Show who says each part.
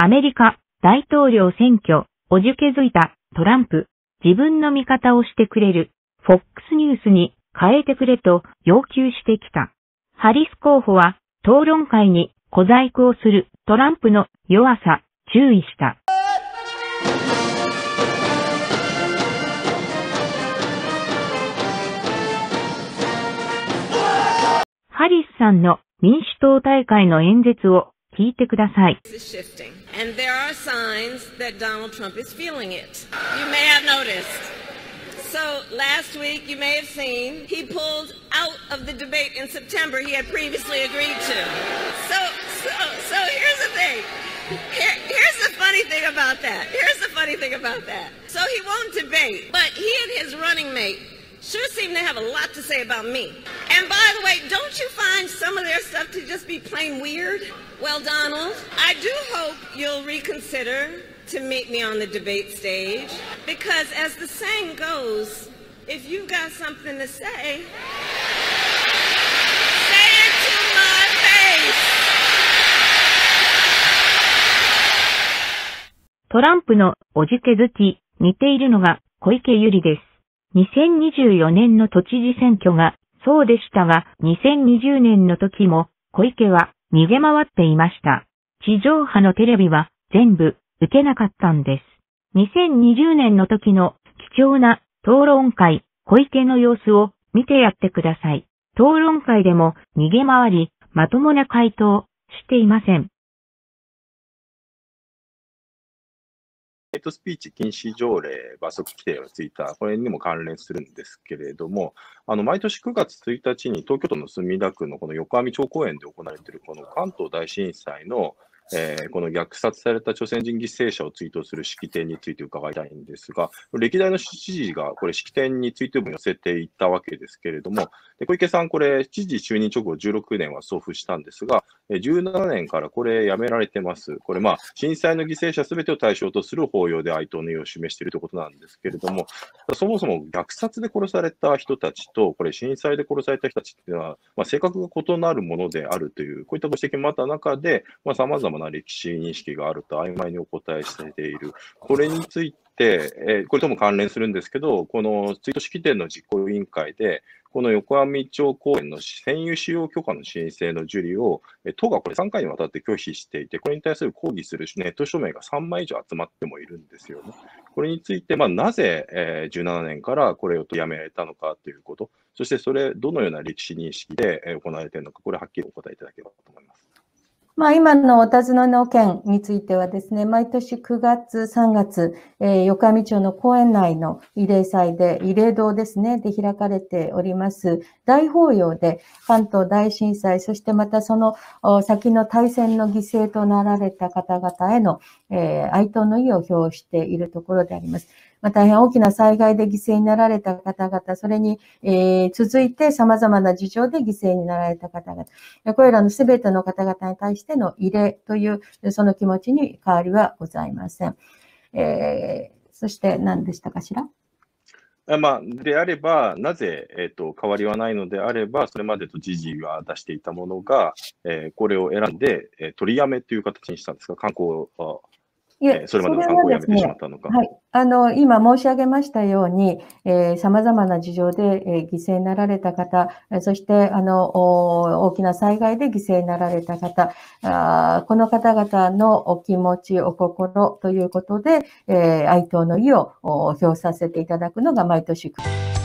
Speaker 1: アメリカ大統領選挙、おじけづいたトランプ、自分の味方をしてくれる FOX ニュースに変えてくれと要求してきた。ハリス候補は討論会に小細工をするトランプの弱さ、注意した。ハリスさんの民主党大会の演説を聞いてください。
Speaker 2: And there are signs that Donald Trump is feeling it. You may have noticed. So last week, you may have seen, he pulled out of the debate in September he had previously agreed to. So here's the thing. Here's the funny thing about that. So he won't debate, but he and his running mate sure seem to have a lot to say about me. And by the way, don't you find some of their stuff to just be plain weird? Well, Donald, I do hope you'll reconsider to meet me on the debate stage, because as the saying goes, if you've got something to say, say it to my face.
Speaker 1: トランプのおじけづき、似ているのが小池百合です。2024年の都知事選挙がそうでしたが、2020年の時も小池は逃げ回っていました。地上波のテレビは全部受けなかったんです。2020年の時の貴重な討論会、小池の様子を見てやってください。討論会でも逃げ回り、まともな回答していません。
Speaker 3: ヘイトスピーチ禁止条例罰則規定がついた、これにも関連するんですけれども、毎年9月1日に東京都の墨田区のこの横網町公園で行われているこの関東大震災のこの虐殺された朝鮮人犠牲者を追悼する式典について伺いたいんですが、歴代の知事がこれ式典に追悼文を寄せていったわけですけれども、小池さん、これ知事就任直後16年は送付したんですが、17年からこれやめられてます。これ震災の犠牲者すべてを対象とする法要で哀悼の意を示しているということなんですけれども、そもそも虐殺で殺された人たちと、これ震災で殺された人たちっていうのは、性格が異なるものであるという、こういったご指摘もあった中で、様々な歴史認識があると曖昧にお答えしている。これについて、これとも関連するんですけど、この追悼式典の実行委員会で、この横網町公園の占有使用許可の申請の受理を、都がこれ3回にわたって拒否していて、これに対する抗議するネット署名が3枚以上集まってもいるんですよね。これについて、なぜ、17年からこれをやめられたのかということ、そしてそれ、どのような歴史認識で行われているのか、これはっきりお答えいただければと思います。
Speaker 4: 今のお尋ねの件についてはですね、毎年9月、3月、横網町の公園内の慰霊祭で、慰霊堂ですね、で開かれております、大法要で関東大震災、そしてまたその先の大戦の犠牲となられた方々への、哀悼の意を表しているところであります。大変大きな災害で犠牲になられた方々、それに、続いて様々な事情で犠牲になられた方々、これらのすべての方々に対しての慰霊というその気持ちに変わりはございません。そして何でしたかしら。
Speaker 3: であれば、なぜ、変わりはないのであれば、それまでと知事が出していたものが、これを選んで、取りやめという形にしたんですか、観光は。それまでの観光をやめてしまったのか。
Speaker 4: はい。今申し上げましたように、様々な事情で、犠牲になられた方、そして、大きな災害で犠牲になられた方、この方々のお気持ち、お心ということで、哀悼の意を表させていただくのが毎年。